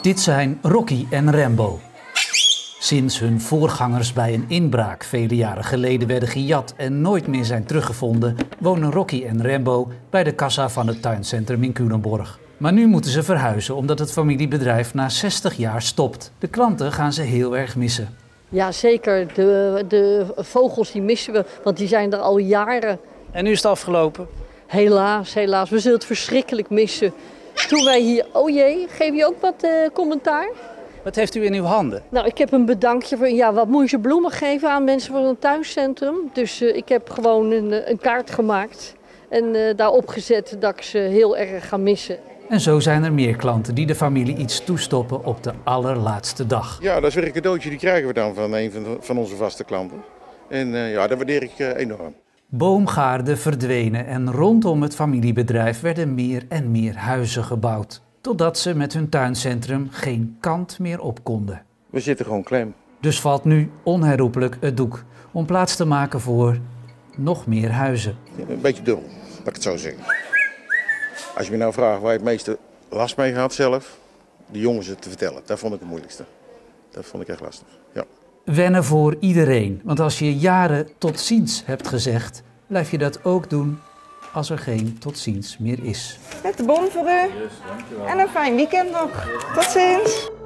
Dit zijn Rocky en Rambo. Sinds hun voorgangers bij een inbraak vele jaren geleden werden gejat en nooit meer zijn teruggevonden, wonen Rocky en Rambo bij de kassa van het tuincentrum in Culemborg. Maar nu moeten ze verhuizen omdat het familiebedrijf na 60 jaar stopt. De klanten gaan ze heel erg missen. Ja, zeker. De vogels die missen we, want die zijn er al jaren. En nu is het afgelopen? Helaas, helaas. We zullen het verschrikkelijk missen. Toen wij hier... Oh jee, geef je ook wat commentaar? Wat heeft u in uw handen? Nou, ik heb een bedankje voor wat moesje bloemen geven aan mensen van het thuiscentrum. Dus ik heb gewoon een kaart gemaakt en daarop gezet dat ik ze heel erg ga missen. En zo zijn er meer klanten die de familie iets toestoppen op de allerlaatste dag. Ja, dat is weer een cadeautje, die krijgen we dan van een van onze vaste klanten. En dat waardeer ik enorm. Boomgaarden verdwenen en rondom het familiebedrijf werden meer en meer huizen gebouwd. Totdat ze met hun tuincentrum geen kant meer op konden. We zitten gewoon klem. Dus valt nu onherroepelijk het doek om plaats te maken voor nog meer huizen. Een beetje dubbel, laat ik het zo zeggen. Als je me nou vraagt waar je het meeste last mee had zelf, de jongens het te vertellen, dat vond ik het moeilijkste. Dat vond ik echt lastig, ja. Wennen voor iedereen, want als je jaren tot ziens hebt gezegd, blijf je dat ook doen als er geen tot ziens meer is. Met de bon voor u. En een fijn weekend nog. Tot ziens.